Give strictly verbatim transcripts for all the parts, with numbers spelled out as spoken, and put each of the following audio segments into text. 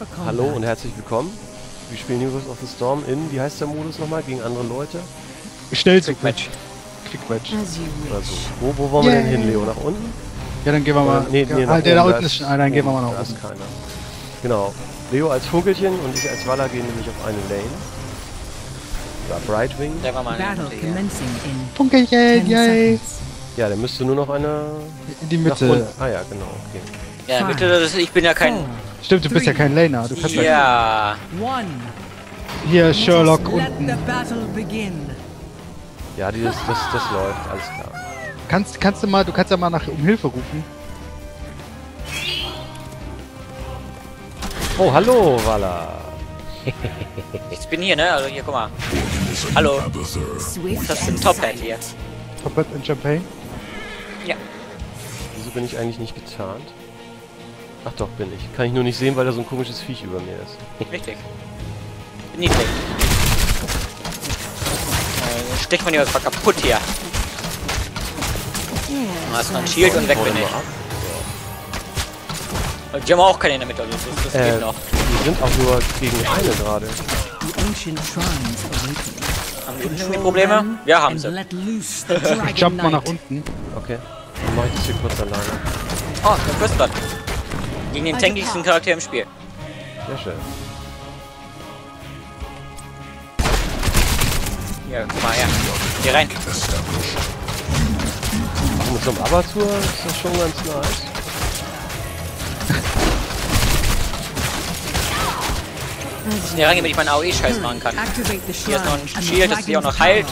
Hallo und herzlich willkommen. Wir spielen Heroes of the Storm in, wie heißt der Modus nochmal, gegen andere Leute? Schnellzug-Match. Quick-Match. Oder so. Wo, wo wollen wir denn hin, Leo? Nach unten? Ja, dann gehen wir mal. Äh, nee, nee, ah, nach der da oben, unten ist schon einer, dann gehen wir mal nach da oben. ist keiner. Genau. Leo als Funkelchen und ich als Waller gehen nämlich auf eine Lane. Da Brightwing. Der war mal eine Funkelchen, yay! Ja, der müsste nur noch eine... In die nach unten. Mitte. Ah ja, genau, okay. Ja, Mitte, das ist, ich bin ja kein... Stimmt, du bist ja kein Laner. Du kannst Ja. hier Sherlock unten. Ja, dieses, das, das läuft, alles klar. Kannst, kannst du mal, du kannst ja mal nach um Hilfe rufen. Oh, hallo, Waller. Ich bin hier, ne? Also hier, guck mal. Hallo. Das ist ein Top-Hat hier. Top-Hat in Champagne. Ja. Wieso bin ich eigentlich nicht getarnt? Ach doch, bin ich. Kann ich nur nicht sehen, weil da so ein komisches Viech über mir ist. Richtig. Bin niedrig. Äh, stech man hier was kaputt hier. Da ist noch ein Shield und weg bin ich. Und die haben auch keine in der Mitte, also das, das Äh, geht noch. Die sind auch nur gegen eine gerade. Haben die irgendwie Probleme? Ja, haben sie. Ich jump mal nach unten. Okay, dann mach ich das hier kurz alleine. Oh, der First Blood. Gegen den tankigsten Charakter im Spiel. Sehr schön. Ja, guck mal her. Hier rein. Ach, mit so einem Abatur ist das schon ganz nice. Hier rein, damit ich meinen A O E-Scheiß machen kann. Hier ist noch ein Shield, das sich auch noch heilt.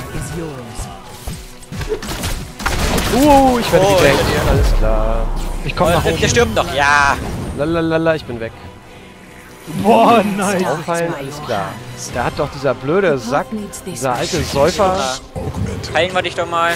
Uh, ich werde Oh, gegankt. ja. Alles klar. Ich komm nach Oh, oben. der stirbt doch, ja. Lalalala, ich bin weg. Boah, nice. Auffallen, alles klar. Da hat doch dieser blöde Sack, dieser alte Säufer... Heilen wir dich doch mal.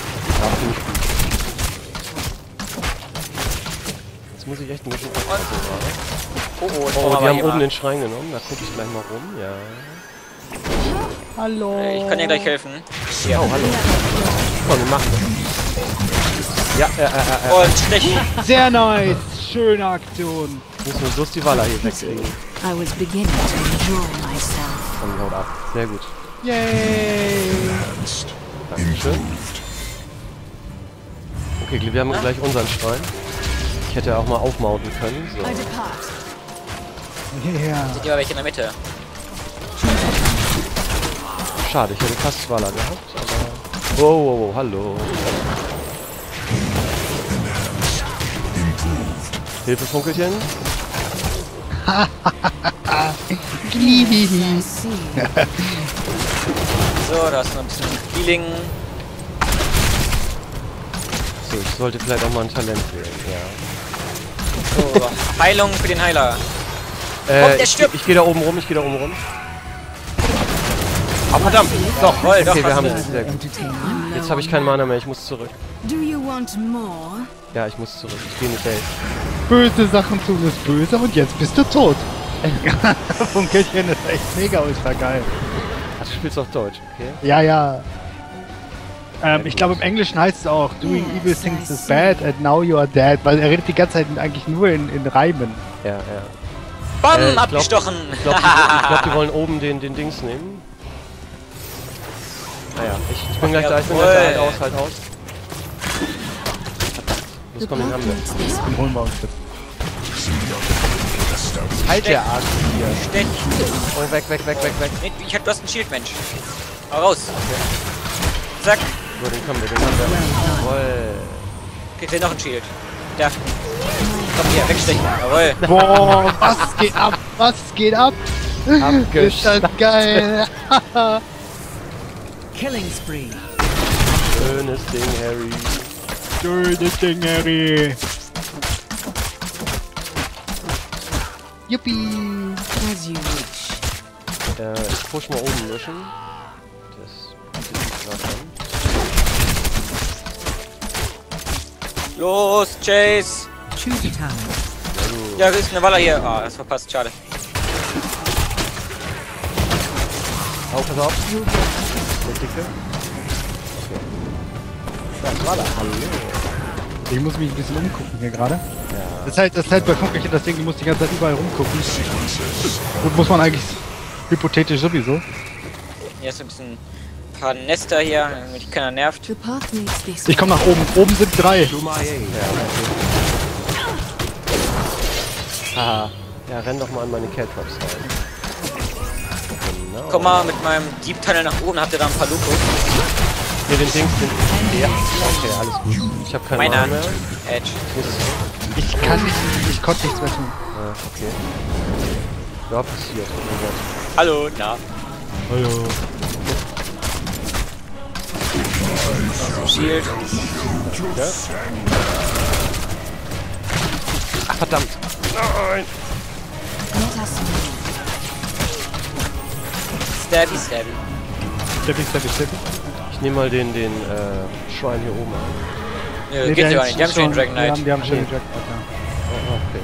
Jetzt muss ich echt ein bisschen aufpassen gerade. Oh, oh, jetzt Oh, brauchen die wir haben hier oben mal. den Schrein genommen. Da gucke ich gleich mal rum. Ja. Hallo. Äh, Ich kann dir gleich helfen. Oh, hallo. Komm, wir machen das. Ja, äh, äh, äh, äh. Und stech. Sehr nice. Schöne Aktion. Müssen wir bloß die Waller hier wegkriegen. I was beginning to enjoy myself. Komm, haut ab. Sehr gut. Yay. Dankeschön. Okay, wir haben gleich unseren Schrein. Ich hätte auch mal aufmauten können. So. Yeah. Seht ihr mal welche in der Mitte? Schade, ich hätte fast Waller gehabt, aber... Wow, wow, wow, hallo. Hilfe, Funkelchen. So, da ist noch ein bisschen Healing. So, ich sollte vielleicht auch mal ein Talent wählen, ja. So, Heilung für den Heiler. Äh, Oh, der ich, stirbt. ich gehe da oben rum, ich gehe da oben rum. Ah, verdammt! Doch, Jawohl, doch, okay, wir hast haben du. es. Sehr gut. Jetzt habe ich keinen Mana mehr, ich muss zurück. Do you want more? Ja, ich muss zurück. Ich gehe in die Base. Böse Sachen tun ist böse und jetzt bist du tot. Funkelchen ist echt mega ultra geil. Ach, du spielst auf Deutsch, okay? Ja, ja. Ähm, ich glaube im Englischen heißt es auch Doing evil things is bad and now you are dead, weil er redet die ganze Zeit eigentlich nur in, in Reimen. Ja, ja. Bam, Äh, ich glaub- abgestochen. Ich glaube, die, ich glaub, die wollen oben den, den Dings nehmen. Naja, ich, ich bin gleich da, ich bin gleich da. Halt aus, halt aus. Los, komm, den haben wir. Den holen wir uns jetzt. Halt der Arsch hier. Stech. Oh, weg, weg, weg, weg, weg. Nee, ich hab, du hast ein Shield, Mensch. Hau raus. Zack. So, den haben wir, den haben wir. Jawoll. Kriegt ihr noch ein Shield. Da. Komm hier, wegstechen. Jawohl. Boah, was geht ab? Was geht ab? Ist das geil? Killing spree. Schönes Ding, Harry. Schönes Ding, Harry. Yuppie. As you wish. Äh, ich push mal oben mischen. Das bietet sich gerade an. Los, Chase. Choose a time. Ja, da ist eine Waller hier. Ah, das verpasst. Schade. Oh, pass auf. Der Dicke. Okay. Das war da. Hallo. Ich muss mich ein bisschen umgucken hier gerade. Ja. Das ist halt, das ist halt bei Funkelchen das Ding, du musst die ganze Zeit überall rumgucken. Das muss man eigentlich hypothetisch sowieso. Hier ist ein bisschen ein paar Nester hier, damit dich keiner nervt. The path leads this Ich komme nach oben. Oben sind drei. Ja, okay. Haha. Ja, renn doch mal an meine Caltrops rein. Genau. Komm mal mit meinem Deep Tunnel nach oben, habt ihr da ein paar Lukos? Hier den Dings, den... Ja, okay, alles gut. Ich hab keine Meiner Ahnung mehr. Edge. Ich kann nicht, ich konnte nichts mehr tun. Ja, okay. Ja, passiert. Oh mein Gott. Hallo, na. Hallo. Shield. Ja? Ach, verdammt. Nein. Let us move. Stabby, stabby. Steffi, Steffi, Steffi. Ich nehme mal den, den äh, Schwein hier oben an. Nö, Nee, geht der ja gar ist nicht. Die haben schon den Dragon Die Knight. haben, die haben schon den Nee. Dragon Knight, ja. Oh, okay.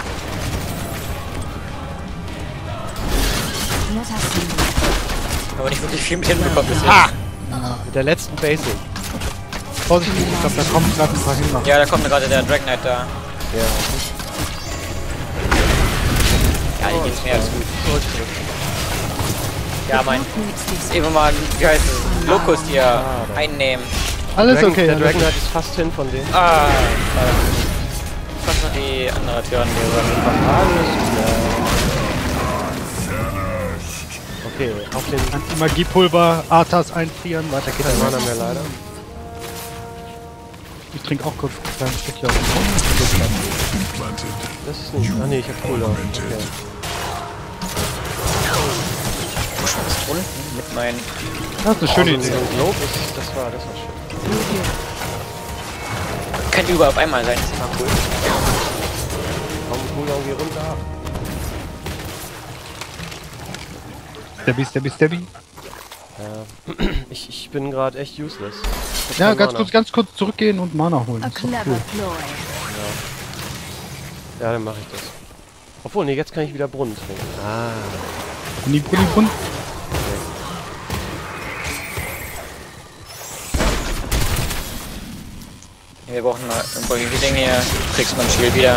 Let us move. Aber nicht wirklich viel mit hinbekommen bisher. Ha! Mit der letzten Basic. Vorsichtig, ich glaube, da kommen gerade ein paar hin noch. Ja, da kommt mir gerade der Dragon Knight da. Ja. Ja, hier geht's mehr als gut. Zurück, zurück. Ja, mein. Path leads this Eben mal, wie heißt es? Locust hier einnehmen. Alles Dragon, okay. der alles Dragon Knight ist fast hin von denen. Ah, fast noch die andere Tür angegangen. Alles klar. Okay, auf den... Anti-Magie-Pulver, Arthas einfrieren, weiter geht's. Kein Mana mehr leider. Ich trinke auch kurz ein kleines Stückchen aus dem Das ist nicht... Ah ne, ich hab Cooldown. Okay. Unten mit meinen. Das ist eine schöne Oh, so Idee. ein Globe ist... Das war... Das war schön. Kann überall auf einmal sein, das ist immer cool. Komm, Cooldown, geh runter. Stabby, Stabby, Stabby. Ja. Ich, ich bin gerade echt useless. Ich hab Ja, kein ganz Mana. kurz, ganz kurz zurückgehen und Mana holen. A Das ist doch clever cool. ploy. Ja, dann mache ich das. Obwohl, nee, jetzt kann ich wieder Brunnen trinken. Ah. Und die Brunnen, Brunnen. Wir brauchen mal irgendwo die Dinge hier. Du kriegst mein Shield wieder.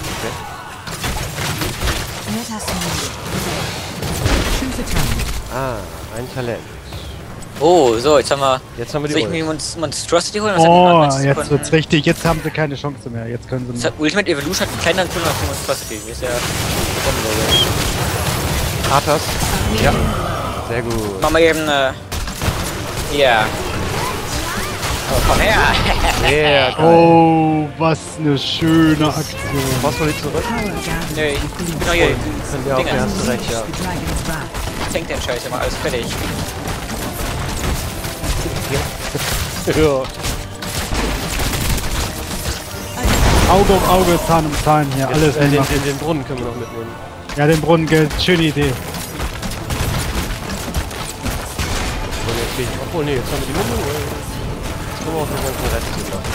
Let us move. Choose a talent. Ah, ein Talent. Oh, so, jetzt haben wir. Jetzt haben wir Soll die ich mir Ult. Monst- Monstrosity holen? Was Oh, hat die neunzig jetzt Sekunden? wird's richtig. Jetzt haben sie keine Chance mehr. Jetzt können Das sie. hat Ultimate Evolution hat einen kleineren Cooldown als die Monstrosity. Das ist ja. Arthas. Ja. Sehr gut. Machen wir eben äh. Ja. Oh, komm her! Sehr geil. Oh, was eine schöne Aktion. Brauchst du die zurück? Power gathered. Nö, ich bin doch hier. Können wir auch, Dinger. ja, hast du recht, ja. The dragon's back. Ich tank den Scheiß immer alles fertig. Ja. Auge um Auge, Zahn um Zahn hier. Alles äh, den, mitmachen. den, den Brunnen können wir noch mitnehmen. Ja, den Brunnen, gell. Schöne Idee. So, jetzt gehe ich- Obwohl, nee, jetzt haben wir die Mundung. Jetzt kommen wir auf den ganzen Rest hier noch.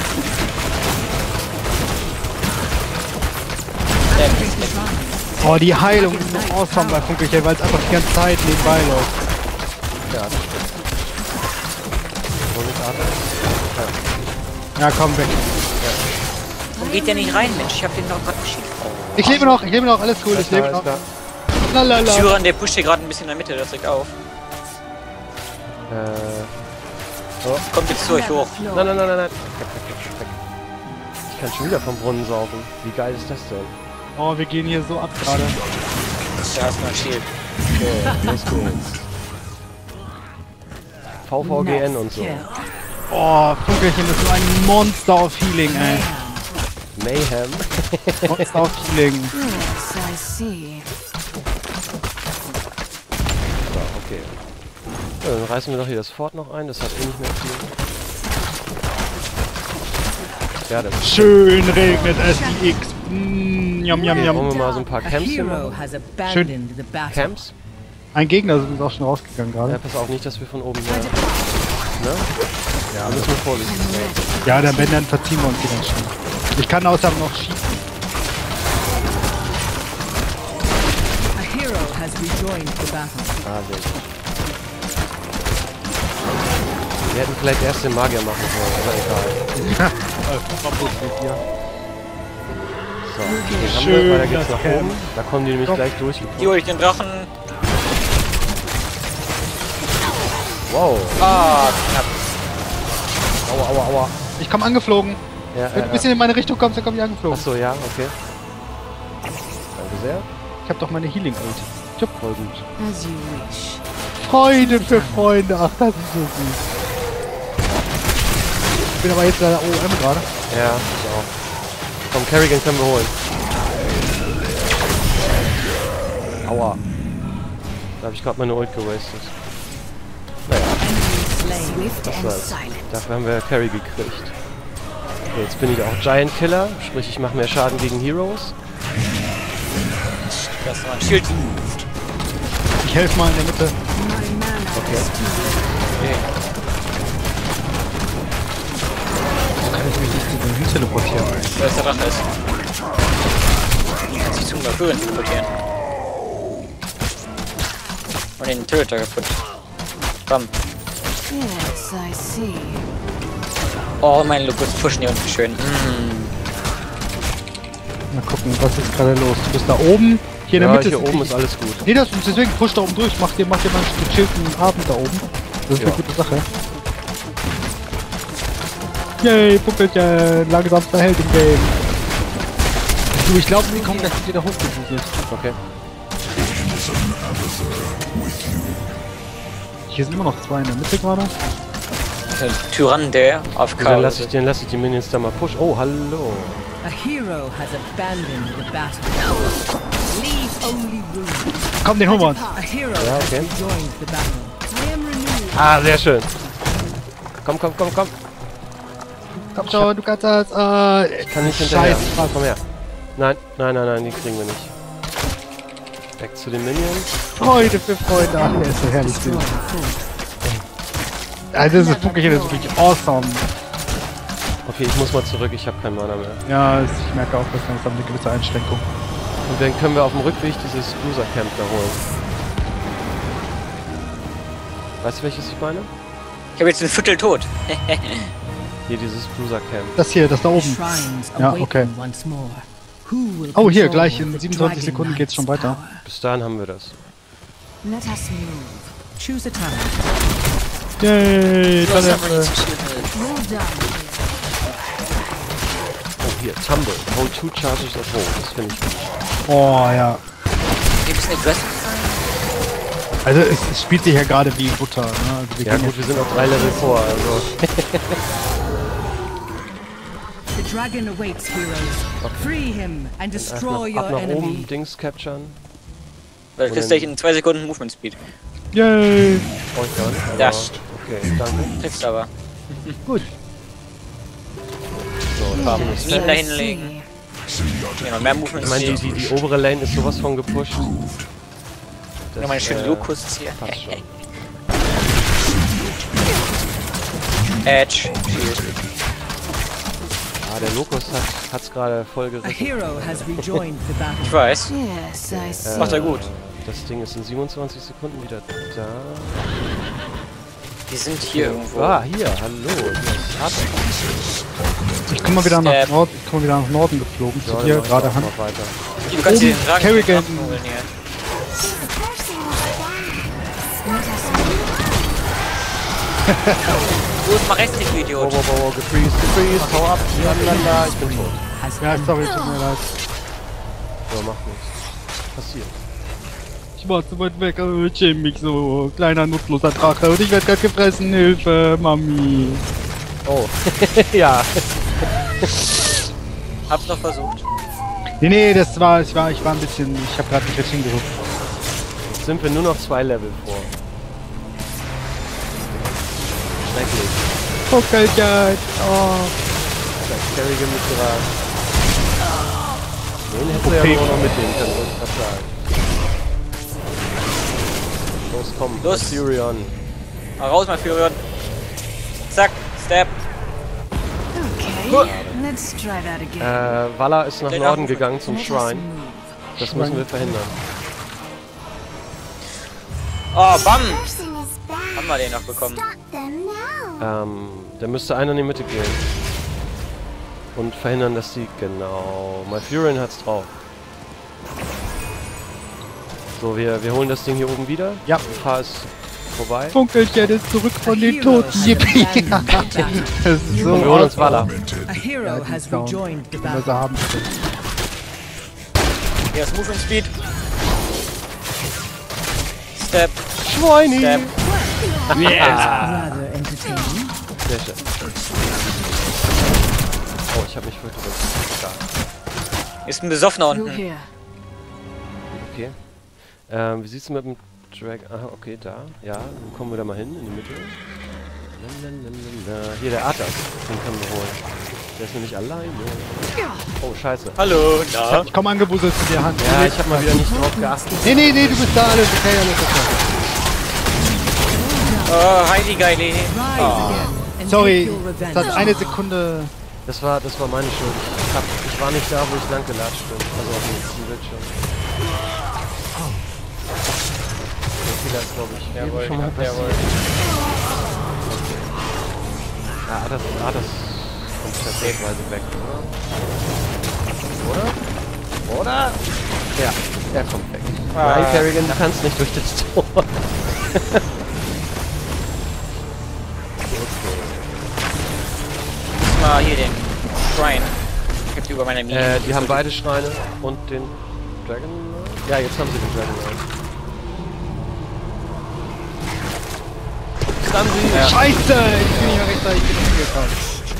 Der ist nicht. Oh, die Heilung ist so awesome bei Funkelchen, weil es einfach die ganze Zeit nebenbei läuft. Ja, das stimmt. Wo ist Arthas? Ja, komm weg. Warum geht der nicht rein, Mensch? Ich hab den doch gerade geschickt. Ich lebe noch, ich lebe noch, alles cool, ich lebe Alles noch. klar. Lalala. Syran, der pusht hier gerade ein bisschen in der Mitte, das regt auf. Äh, Kommt jetzt zu euch hoch. Clever nein, ploy. nein, nein, nein, nein. Weg, weg, weg, weg. Ich kann schon wieder vom Brunnen saufen. Wie geil ist das denn? Oh, wir gehen hier so ab gerade. Da hast du ein Shield. Okay, los geht's. V V G N und so. Kill. Oh, Funkelchen ist so ein Monster of Healing, ey. Mayhem. Monster of Healing. Yes, I see. So, okay. Ja, dann reißen wir doch hier das Fort noch ein. Das hat eh nicht mehr viel. Ja, das ist Schön regnet es die X. Mm, yum, yum, Wollen yum. wir mal so ein paar A Camps hier hero machen? has abandoned the battle. Camps? Ein Gegner ist auch schon rausgegangen Ja, gerade. pass auf, nicht, dass wir von oben her... Ne? Ja, da müssen wir vorsichtig sein. Ja, dann wenn, dann verziehen wir uns hier ganz schnell. Ich kann außerdem noch schießen. A hero has rejoined the battle. Ah, sehr gut. Wir hätten vielleicht erst den Magier machen sollen, aber egal. So, den haben Schön, wir, weiter geht's das nach Camp. oben. Da kommen die nämlich Komm. gleich Hier durchgekommen. hol ich den Drachen. Wow. Ah, knapp. Aua, aua, aua. Ich komm angeflogen. Ja, Wenn du äh, ein bisschen in meine Richtung kommst, dann komm ich angeflogen. Achso, ja, okay. Danke sehr. Ich hab doch meine Healing-Ulti. Jupp. Voll gut. As you wish. Freunde für Freunde. Ach, das ist so süß. Ich bin aber jetzt leider O M gerade. Ja, ich auch. Komm, Kerrigan können wir holen. Aua. Da habe ich gerade meine Ult gewastet. Naja, Swift das and war's. silent. Dafür haben wir Carry gekriegt. Okay, jetzt bin ich auch Giant Killer, sprich ich mache mehr Schaden gegen Heroes. Das war ein Schild. Ich helfe mal in der Mitte. My mana Okay. is too little. Kann ich mich nicht zu den teleportieren. Da ist der Drache ist. Sich zum Höhen teleportieren. Und den Töter kaputt. Komm. Yes, I see. Oh, mein Lukas pushen hier unten schön. Mm. Mal gucken, was ist gerade los? Du bist da oben. Hier in der Ja, Mitte hier oben ist alles gut. Nee, das, deswegen push da oben durch. Mach dir, mach dir mal einen gechillten Abend da oben. Das ist Ja. eine gute Sache. Yay, Puppelchen. Langsamster Held im Game. Du, ich glaube, die kommen gleich wieder hochgebuselt. Okay. Hier sind immer noch zwei in der Mitte gerade. Ein Tyrann, der auf Und dann lasse Chaos. ich, den lasse ich die Minions da mal pushen. Oh, hallo. A hero has abandoned the battle. Leave only wounds. Komm, den holen wir uns. A hero Ja, has okay. rejoined the battle. I am renewed. Ah, sehr schön. Komm, komm, komm, komm. Komm schon, du kannst das. Äh, Ich kann nicht hinterher. Scheiße. Komm her. Nein, nein, nein, nein, die kriegen wir nicht. Weg zu den Minions. Freude für Freunde. Ach, der ist so herrlich süß. Also, das ist Puppelchen, das ist wirklich awesome. Okay, ich muss mal zurück, ich habe kein Mana mehr. Ja, es- ich merke auch, dass das eine gewisse Einschränkung. Und dann können wir auf dem Rückweg dieses Bruiser Camp da holen. Weißt du, welches ich meine? Ich habe jetzt ein Viertel tot. Hier, dieses Bruiser Camp. Das hier, das da oben. Shrines Ja, awaken okay. once more. Who will Oh, hier, control gleich in the siebenundzwanzig Dragon Sekunden geht's schon Knight's weiter. power? Bis dahin haben wir das. Let us move. Choose a target. Yay, Was dann haben wir jetzt äh, zu Schild? Well done. Oh, hier, Tumble. Hold two charges at home. Das finde ich gut. Oh, ja. Wir müssen aggressive Also, es, es spielt sich ja gerade wie Butter, ne? Also, wir Ja können gut, wir sind auf drei Level vor, also... The dragon awaits, heroes. Free him and Erst destroy nach, ab your nach oben enemy. Dings capturen. Weil du kriegst gleich in zwei Sekunden Movement Speed. Yay! Brauche ich gar nicht, aber... Das. Okay, danke. Kriegst aber. Gut. So, das Ding ist Minen fest. da hinlegen. Ja, noch mehr Movement Ich meine, die, Speed. die, die obere Lane ist sowas von gepusht. Noch meine schöne äh, Lukus hier. passt schon. Edge. Shield. Ah, der Lokus hat hat's gerade voll A gerissen. hero has rejoined the battle. Ich weiß. Yes, I see. Macht er gut. Das Ding ist in siebenundzwanzig Sekunden wieder da. Die sind hier irgendwo. Ah, hier, hallo. Hier ist Hard. Ich komme mal wieder nach Step. Norden, ich komm mal wieder nach Norden geflogen, Ja, zu dann dir, mach ich gerade auch Hand. mal weiter. Du kannst dir Oben, den Drachen Kerrigan. abholen hier. Los, mach rechts, du Wow, Idiot. wow, wow, wow, gefreezed, gefreezed, hau ab, lalala, ich bin tot. Has Ja, been sorry, tut mir leid. So, macht nichts. Passiert. Ich war zu weit weg, oh, ich schäme mich so. Kleiner, nutzloser Drache und ich werde gerade gefressen. Hilfe, Mami. Oh, ja. Hab's noch versucht. Nee, nee, das war, ich war, ich war ein bisschen, ich habe gerade nicht richtig hingeguckt. Jetzt sind wir nur noch zwei Level vor. Schrecklich. Puckelchen. Oh. Das Kerrigan mit ihrer... Den hätten wir ja Okay. auch noch mitnehmen können, wollte ich grad sagen. Los, komm, Los. Furion. Mal raus, mein Furion. Zack, Step. okay. Let's try that again. Äh, Valla ist nach Den Norden Affen- gegangen zum Let us Shrine. move. Das müssen wir verhindern. Oh, bam! Person is bad. Haben wir den noch bekommen. Stop them now. Ähm, da müsste einer in die Mitte gehen. Und verhindern, dass die... Genau. Malfurion hat's drauf. So, wir, wir holen das Ding hier oben wieder. Ja. Gefahr ist vorbei. Funkelchen ist zurück von den Toten. Yippie. Das ist so Und wir holen uns Walla. A hero has rejoined the Was battle. er haben will. Hier ist Movement Speed. Step. Schweini! Step. Rather entertaining. Sehr schön. Oh, ich habe mich verrückt. Da. Ist ein Besoffener Through unten. here. Okay. Ähm, wie sieht's denn mit dem Drag... Aha, okay, da. Ja, dann kommen wir da mal hin, in die Mitte. Lalalala. Hier, der Arthas. Den können wir holen. Der ist nämlich alleine. Oh, scheiße. Hallo, na? Ich komm angewuselt zu dir, Hand. Ja, ich habe mal wieder nicht drauf geachtet. Nee, nee, nee, du bist da, alles okay, alles okay. Oh, Heidi Geili. Rise Oh. again and Sorry, take your es revenge. hat eine Sekunde... Das war, das war meine Schuld. Ich, hab, ich war nicht da, wo ich lang gelatscht bin. Also auf dem Bildschirm. Der Fehler ist, glaube ich, eben Jawohl, schon mal passiert. jawohl. Ja, ah, das, ah, das kommt tatsächlich weg, oder? Oder? Oder? Ja, er kommt weg. Ah. Nein, Kerrigan, du kannst nicht durch das Tor. Okay. Mal hier den Shrine. Ich hab die über meiner Mine. Äh, die haben beide Schreine und den Dragon. Ja, jetzt haben sie den Dragon. Jetzt haben sie. Ja. Scheiße! Ich bin nicht mehr rechtzeitig hingekommen.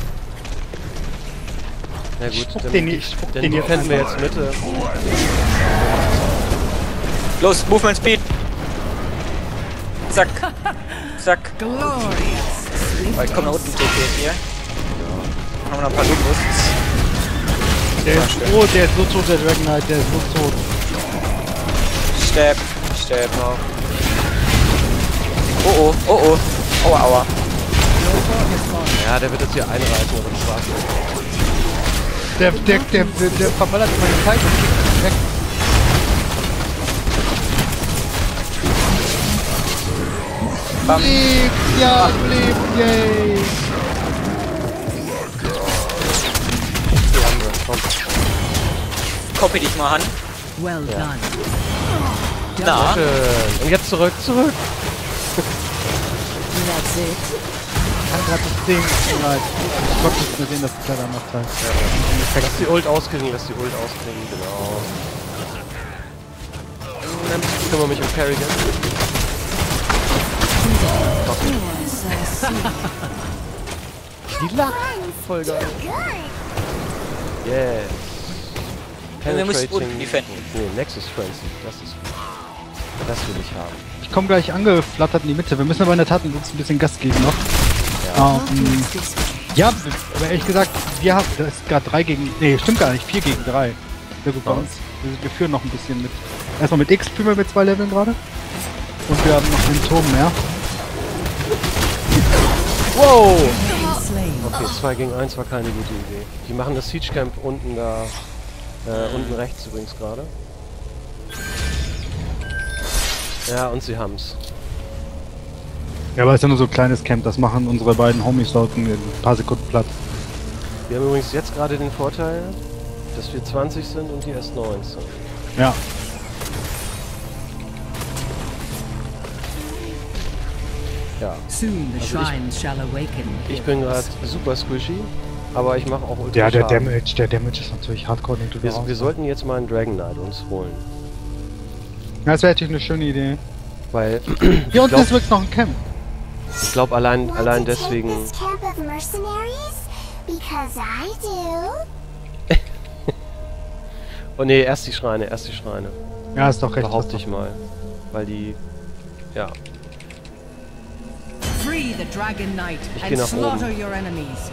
Na gut, Spuck dann, den nicht, spuck dann den jetzt defenden wir einfach. jetzt Mitte. Los, Movement Speed. Zack. Zack. Glorious. Oh, ich komm nach unten, T P hier. Haben wir noch ein paar Luftbusts. Der ist tot, der ist so tot, der Dragon Knight, der ist so tot. Step. Step. Oh oh, oh oh. Aua, aua. Ja, der wird jetzt hier einreißen oder das war's. Der, der, der, der, der verballert meine Zeit und kickt mich weg. Bam. Lebt, ja, lebt, yay! Hier haben wir. Komm. Copy dich mal an. Well done. Na? Schön. Und jetzt zurück, zurück. That's it. Ich kann gerade nicht sehen, tut mir leid. Ich konnte nicht mehr sehen, dass es leider macht halt. Lass die Ult auskriegen, lass die Ult auskriegen, genau. Ich kümmere mich um Kerrigan. Die Lack! Voll geil. Yes. Wir müssen Penetrating- unten defenden. Nee, Nexus Frenzy. Das ist gut. Das will ich haben. Ich komme gleich angeflattert in die Mitte. Wir müssen aber in der Tat uns ein bisschen Gas geben noch. Ja. Ähm, ja, aber ehrlich gesagt, wir haben, das ist gerade drei gegen, nee, stimmt gar nicht, vier gegen drei. Sehr gut bei uns. Wir, wir führen noch ein bisschen mit. Erstmal mit X führen wir mit zwei Leveln gerade. Und wir haben noch einen Turm mehr. Wow! Slain. Okay, zwei gegen eins war keine gute Idee. Die machen das Siege Camp unten da. Äh, unten rechts übrigens gerade. Ja, und sie haben's. Ja, aber es ist ja nur so ein kleines Camp, das machen unsere beiden Homies dort in ein paar Sekunden platt. Wir haben übrigens jetzt gerade den Vorteil, dass wir zwanzig sind und die erst neunzehn. Ja. Ja. Soon the Also ich- shrines shall awaken. Ich bin gerade super squishy, aber ich mache auch ultra Ja, der Schaden. Damage, der Damage ist natürlich hardcore, den du da Wir, raus- wir sollten jetzt mal einen Dragon Knight uns holen. Ja, das wäre natürlich eine schöne Idee. Weil Hier unten glaub- ist wirklich noch ein Camp. ich glaube allein, allein deswegen... This camp of mercenaries? Because I do. Oh nee, erst die Schreine, erst die Schreine. Ja, ist doch recht. Behaupte ich mal. Weil die... Ja. Free the Dragon Knight Ich geh and nach slaughter oben. your enemies.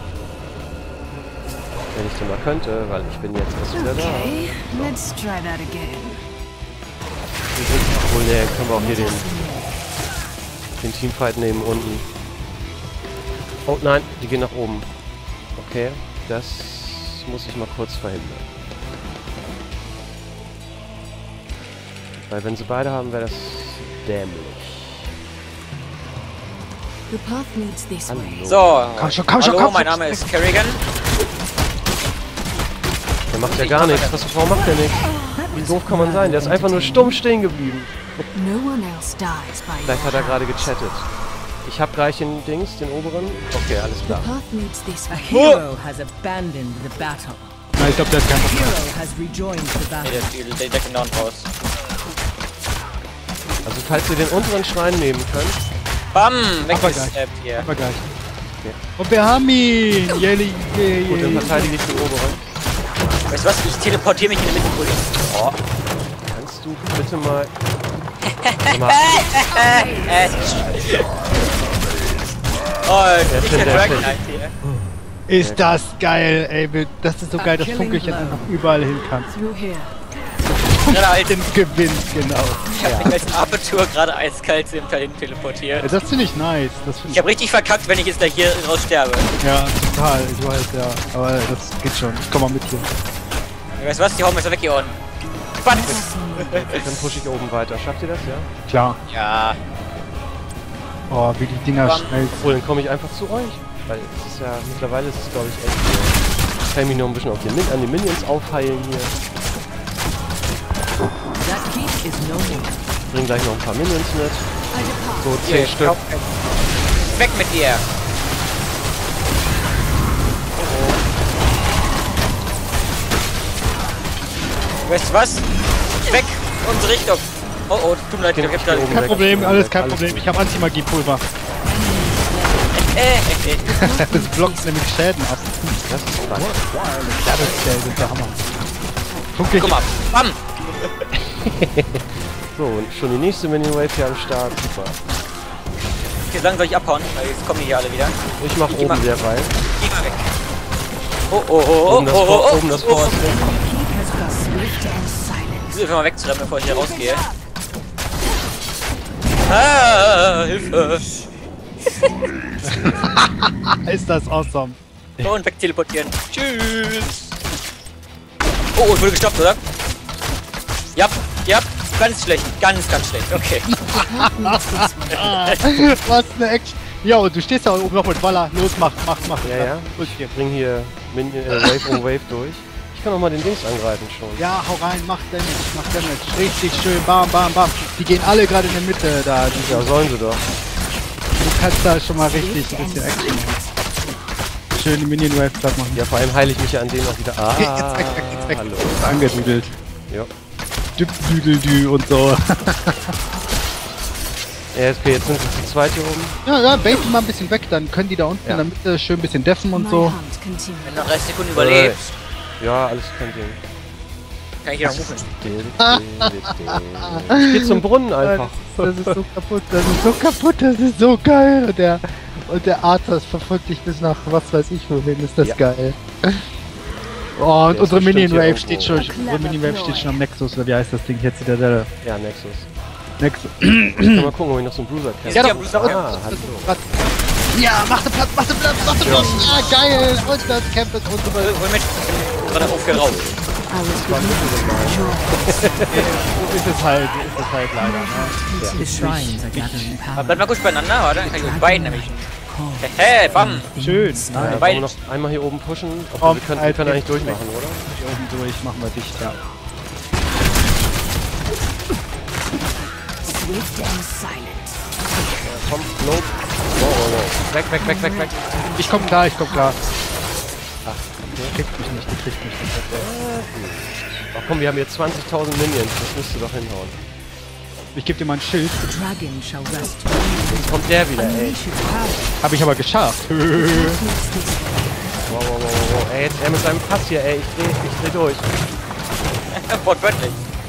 Wenn ich denn mal könnte, weil ich bin jetzt erst wieder da. Okay, let's try that again. Wir sind, obwohl, nee, können wir auch hier den, den Teamfight nehmen unten. Oh nein, die gehen nach oben. Okay, das muss ich mal kurz verhindern. Weil wenn sie beide haben, wäre das dämlich. The path leads this way. Hallo. So. Komm schon, komm schon, Hallo, komm mein schon. Name ist Kerrigan. Der macht ja gar nichts. Was, warum macht der nichts? Wie doof kann man sein? Der ist einfach nur stumm stehen geblieben. Vielleicht hat er gerade gechattet. Ich hab gleich den Dings, den oberen. Okay, alles klar. A hero has abandoned the battle. Na, ich glaube, der hat keinen Bock mehr. Hero has rejoined the Nee, battle. der, der, der deckt down raus. Also falls ihr den unteren Schrein nehmen könnt. Bam! Aber gleich. Weggesnappt hier. Aber gleich. Und wir haben ihn! Jelly, jelly, Gut, dann jelly. verteidige ich den oberen. Weißt du was? Ich teleportiere mich in die Mitte. Oh. Kannst du bitte mal... Sag mal, Äh. Oh, Der nicht Shin, der der Dragon Shin. Knight hier. Ist das geil, ey. Das ist so geil, dass Funkelchen einfach überall hin kann. Through here. Gerade als, Funkelchen gewinnt, genau. ich hab mich als Apertur gerade eiskalt zu dem Teil hin teleportiert. Ja, das finde ich nice. Das find Ich habe richtig verkackt, wenn ich jetzt gleich hier raus sterbe. Ja, total. Ich weiß, ja. Aber das geht schon. Ich komm mal mit hier. Weißt du was? Die hauen mich so weg hier unten. Batz! dann pushe ich oben weiter. Schafft ihr das, ja? Klar. Ja. Oh, wie die Dinger Bam. schnell. Obwohl, dann komme ich einfach zu euch. Weil es ist ja, mittlerweile ist es glaube ich echt... Ich kann mich noch ein bisschen auf den Min an die Minions aufheilen hier. That heat is no more. Bring gleich noch ein paar Minions mit. So, Hier, zehn Stück. kauf- Weg mit dir! Weißt du was? Weg! Unsere Richtung! Oh oh, tut mir leid, ich Ich hab geh da... oben Kein weg, Problem, oben alles weg, kein alles Problem. gut. Ich habe Anti-Magie-Pulver. Äh, äh, äh. Das blockt nämlich Schäden ab. Das ist spannend. Double Scale sind der Hammer. Funkelchen. Guck mal, bam! So, und schon die nächste Mini-Wave hier am Start. Super. Okay, dann soll ich abhauen, weil jetzt kommen die hier alle wieder. Ich mach Ich geh oben mal- derweil. Geh mal weg. Oh oh oh oh Oben das oh Vor- oh oben das oh Vor ist weg. Ich versuche mal wegzurennen, bevor ich hier rausgehe. Ah, Hilfe! Ist das awesome. So, und weg teleportieren. Tschüss! Oh, ich wurde gestoppt, oder? Ja, ja, ganz schlecht, ganz, ganz schlecht, okay. Was eine Action. Ja, und du stehst da oben noch mit Waller. Los, mach, mach, mach. Ja, ja. Ich bring hier Minion, äh, Wave um Wave durch. Ich kann auch mal den Dings angreifen schon. Ja, hau rein, mach Damage, mach Damage. Richtig schön, bam, bam, bam. Die gehen alle gerade in der Mitte da. Die, Ja, sollen sie doch. du kannst da schon mal richtig ein bisschen Action machen. Schön die Minion Wave platt machen. Ja, vor allem heile ich mich ja an denen auch wieder. Ah, Jetzt weg, weg, jetzt weg. hallo. Ist angedüdelt. Ja. Dübdüdeldü und so. Ja, okay, jetzt sind sie zu zweit hier oben. Ja, ja, bait die mal ein bisschen weg, dann können die da unten Ja. in der Mitte schön ein bisschen deffen und so. Wenn du noch dreißig Sekunden überlebst, Ja, alles kein Ding. kann ich hier noch rufen. Ich geh zum Brunnen einfach. Das ist so kaputt, das ist so kaputt, das ist so geil. Und der, und der Arthas verfolgt dich bis nach was weiß ich wohin, ist das Ja. geil. Oh, und Der ist unsere bestimmt Minion hier Wave irgendwo. steht schon, unsere Minion Wave steht schon am Nexus, oder wie heißt das Ding jetzt wieder der Ja, Nexus. Nexus. Ich kann mal gucken, ob ich noch so einen Bruiser kenne. Ja, Ja, doch, doch, da unten. Ah, hallo. Ja, mach den Platz, mach den Platz, mach den Platz. Ah, geil. Und das Camp ist unsere. Hol mit. Gerade auf hier raus. So ist es halt, ist es halt leider. Ne? The shrines are gathering Aber power. bleibt mal kurz beieinander, oder? Dann kann ich euch beiden erwischen. Hey, bam! Schön. Ja, Nein, wollen wir noch einmal hier oben pushen? Obwohl, Komm, wir können, wir halt können eigentlich weg. durchmachen, oder? hier oben durch, machen wir dicht, ja. Komm, nope. Oh, oh, oh. Weg, weg, weg, weg, weg. Ich komm klar, ich komm klar. Ach, die kriegt mich nicht, die kriegt mich nicht. Ach komm, wir haben jetzt zwanzigtausend Minions. Das müsste doch hinhauen. Ich geb dir mal ein Schild. The dragon shall rest. Jetzt kommt der wieder, ey. Unleash its power. Hab ich aber geschafft. Wow, wow, wow, wow, wow. Ey, jetzt er mit seinem Pass hier, ey. Ich dreh, ich dreh durch. Wortwörtlich.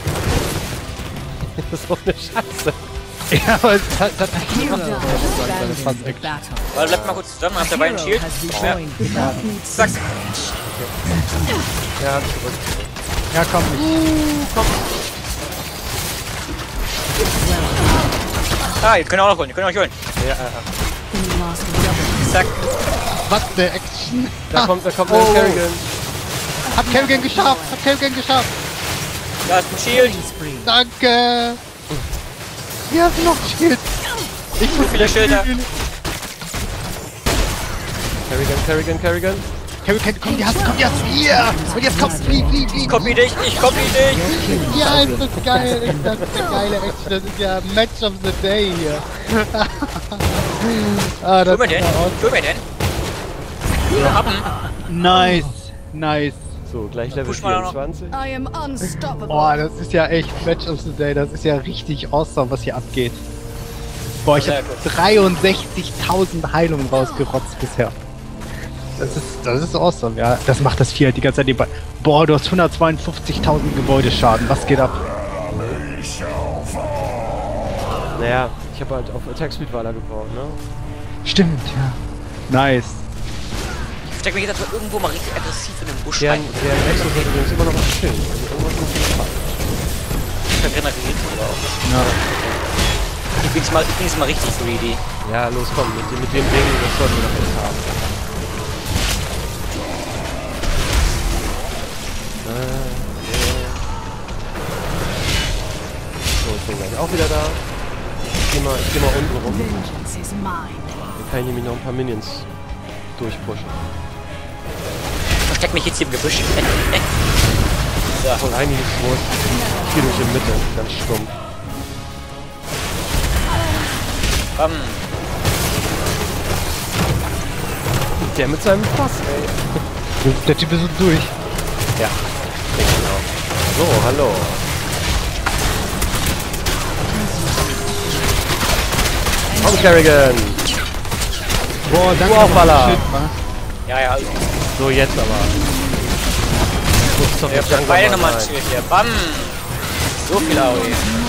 Das ist doch eine Scheiße. Ja, aber es hat, es hat eigentlich Hero immer has das fast abandoned the Action. battle. Warte, bleibt mal kurz zusammen, habt dabei ein Hero Shield. has Ja. rejoined the battle. Zack. Ja, zurück. Ja, komm, ich. Ah, ihr könnt auch noch holen, ihr könnt euch holen. Ja, ja, ja. Zack. Was eine Action. Da kommt, da kommt Oh. der Kerrigan. Hab Kerrigan geschafft, hab Kerrigan geschafft. Da ist ein Shield. Danke. Wir haben noch Schild. Ich muss Viele Schilder. Kerrigan, Kerrigan, Kerrigan. Carry, Carry, komm, jetzt, komm, jetzt, hier! Und jetzt komm, flieh, flieh, flieh! Ich copy dich, ich copy dich! Ja, ist das geil, ist das eine geile Action, das ist ja Match of the Day hier. ah, das Wo wir denn? Wo wir denn? Wir haben. Nice, nice. So, gleich Level Push mal noch. vierundzwanzig. I am unstoppable. Boah, das ist ja echt Match of the Day, das ist ja richtig awesome, was hier abgeht. Boah, ich Sehr hab gut. dreiundsechzigtausend Heilungen rausgerotzt bisher. Das ist, das ist awesome, ja. Das macht das Vieh halt die ganze Zeit nebenbei. Boah, du hast hundertzweiundfünfzigtausend Gebäudeschaden, was geht ab? Naja, ich habe halt auf Attack Speed Waller gebaut, ne? Stimmt, ja. Nice. Ich steck mich jetzt aber irgendwo mal richtig aggressiv in den Busch Der, rein. der Nexus wird übrigens immer noch was chillen. Also irgendwas muss ich falsch. Ich regeneriert drauf. Ja. Ich bin jetzt mal, ich bin jetzt mal richtig greedy. Ja, los, komm, mit, dem- mit dem Ding, das sollten wir doch jetzt haben. Äh, ja. So, ich bin gleich auch wieder da. Ich geh mal, ich geh mal unten rum. Vengeance is mine. Dann kann ich nämlich noch ein paar Minions durchpushen. Ich versteck mich jetzt hier im Gebüsch. So. Und eigentlich ist es wurscht. Ich geh durch die Mitte, ganz stumpf. Bam. Der mit seinem Pass, ey. Der Typ ist so durch. Ja, genau. So, hallo. Komm, Kerrigan! Boah, danke. Du auch, Baller. Shit, wa? Ja, ja. So, jetzt aber. Das muss doch Wir jetzt haben langsam beide mal nochmal ein sein. Schild hier. Bam. So viel Aue.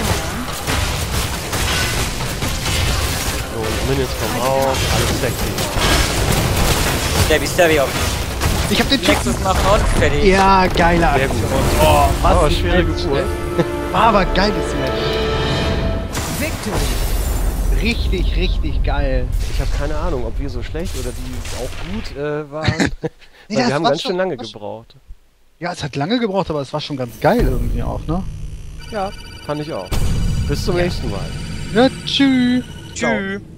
So, die Minions kommen auf, alles sexy. Stabby, Stabby auf. Ich hab den Typ. Nexus machen und fertig. Ja, geiler Sehr Aktion. gut. Oh, was Oh, ein schwere Match, Geburt. ey. Aber geiles Match. Victory. Richtig, richtig geil. Ich habe keine Ahnung, ob wir so schlecht oder die auch gut äh, waren. Weil Ja, es wir haben war ganz schon- schön lange war schon- gebraucht. Ja, es hat lange gebraucht, aber es war schon ganz geil irgendwie auch, ne? Ja, fand ich auch. Bis zum nächsten Mal. Ja, tschüss. Tschüss.